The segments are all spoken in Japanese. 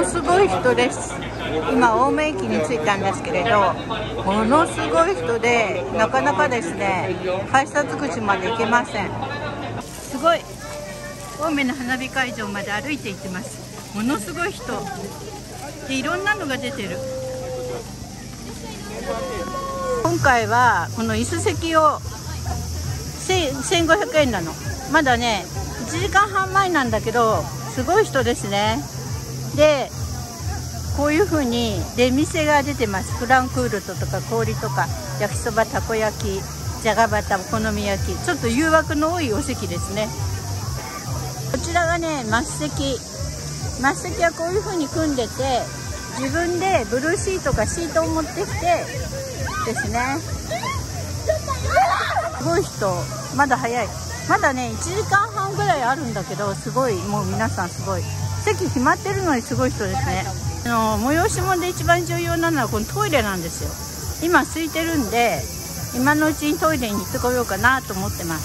すごい人です。今青梅駅に着いたんですけれど、ものすごい人でなかなかですね、改札口まで行けません。すごい青梅の花火会場まで歩いて行ってます。ものすごい人で、いろんなのが出てる。今回はこの椅子席を1500円なの。まだね1時間半前なんだけど、すごい人ですね。でこういう風に出店が出てます。フランクフルトとか氷とか焼きそば、たこ焼き、じゃがバタ、お好み焼き、ちょっと誘惑の多いお席ですね。こちらがね末席。末席はこういう風に組んでて、自分でブルーシートかシートを持ってきてですね。すごい人、まだ早い。まだね1時間半ぐらいあるんだけど、すごい、もう皆さんすごい席決まってるのにすごい人ですね。催し物で一番重要なのはこのトイレなんですよ。今空いてるんで、今のうちにトイレに行ってこようかなと思ってます。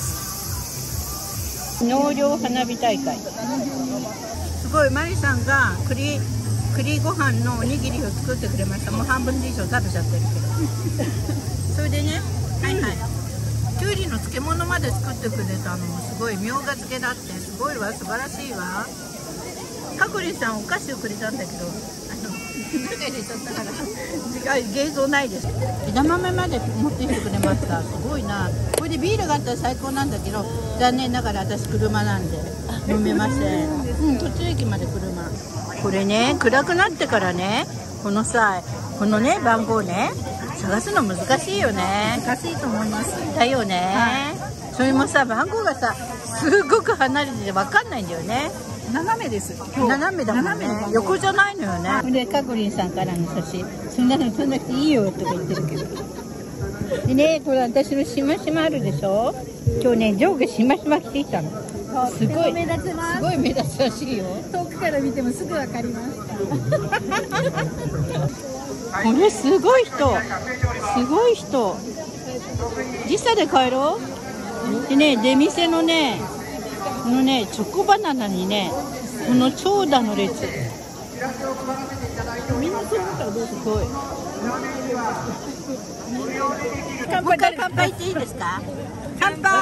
納涼花火大会、すごい。マリさんが栗ご飯のおにぎりを作ってくれました。もう半分以上食べちゃってるけどそれでね、はいはい、きゅうりの漬物まで作ってくれたのもすごい。みょうが漬けだってすごいわ、素晴らしいわ。かこりんさんお菓子をくれたんだけど、中入れちゃったから映像ないです。枝豆まで持ってきてくれました。すごいな。これでビールがあったら最高なんだけど、残念ながら私車なんで飲めません。途中駅まで車。これね、暗くなってからね、このね番号ね探すの難しいよね。難しいと思います。だよね、はい、それもさ、番号がさすごく離れてて分かんないんだよね。斜めです。斜めだもんね。横じゃないのよね。でかこりんさんからの写真、そんなの撮んなくていいよとか言ってるけど。でね、これ私のしましまあるでしょ。今日ね上下しましま着てきたの。すごい目立ちます。すごい目立つらしいよ。遠くから見てもすぐわかります。これすごい人、すごい人。時差で帰ろう。でね、出店のね、このねチョコバナナにね、この長蛇の列。みんなそうだからどうすごい。もう一回乾杯していいですか。乾杯。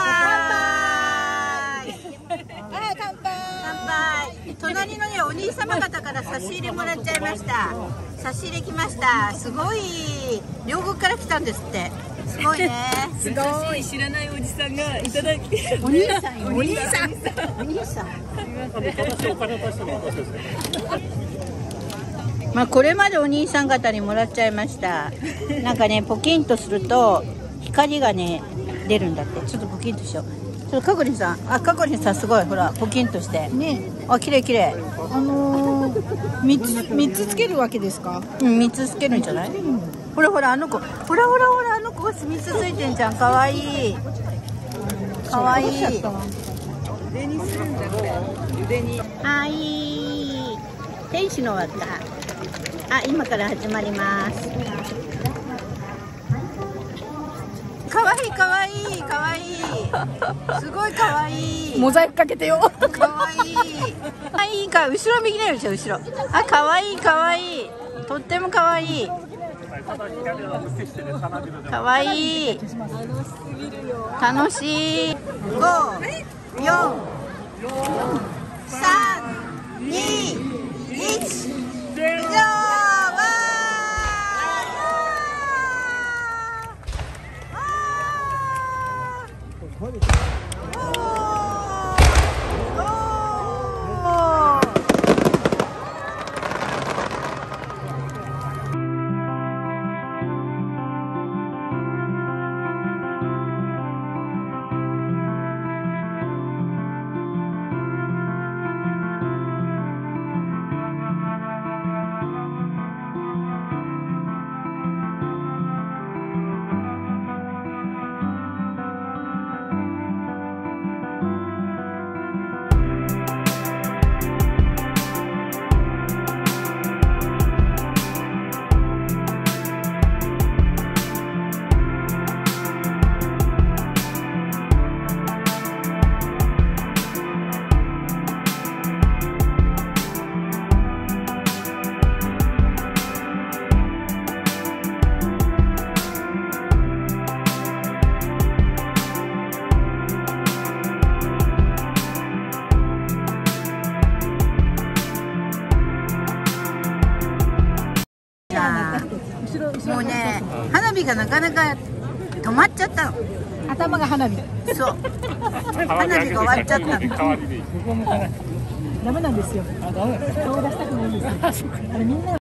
乾杯。隣のねお兄様方から差し入れもらっちゃいました。差し入れ来ました。すごい、両国から来たんですって。すごいね。 すごい。知らないおじさんがいただき。 お兄さん、お兄さん、お兄さん。まあこれまでお兄さん方にもらっちゃいました。なんかねポキンとすると光がね出るんだって。ちょっとポキンとしよう。ちょっとかこりんさん、かこりんさんすごい、ほらポキンとしてね。綺麗綺麗。 3つつけるわけですか。 3つつけるんじゃない。ほらほら、あの子、ほらほらほら、あの子が3つついてんじゃん。かわいい、かわいい。 腕にするんじゃこれ。腕に。 いい。天使の輪っか。今から始まります。かわいいかわいいかわいい。すごいかわいい。 モザイクかけてよ。 かわいい。いいか、後ろ右ね、後ろ。かわいいかわいい。とってもかわいい。かわいい。楽しい。5、4、3、2、1。以上。 もうね、花火がなかなか止まっちゃったの。 頭が花火。 そう。花火が終わっちゃったの。 ダメなんですよ。顔出したくないんですよ。あれみんな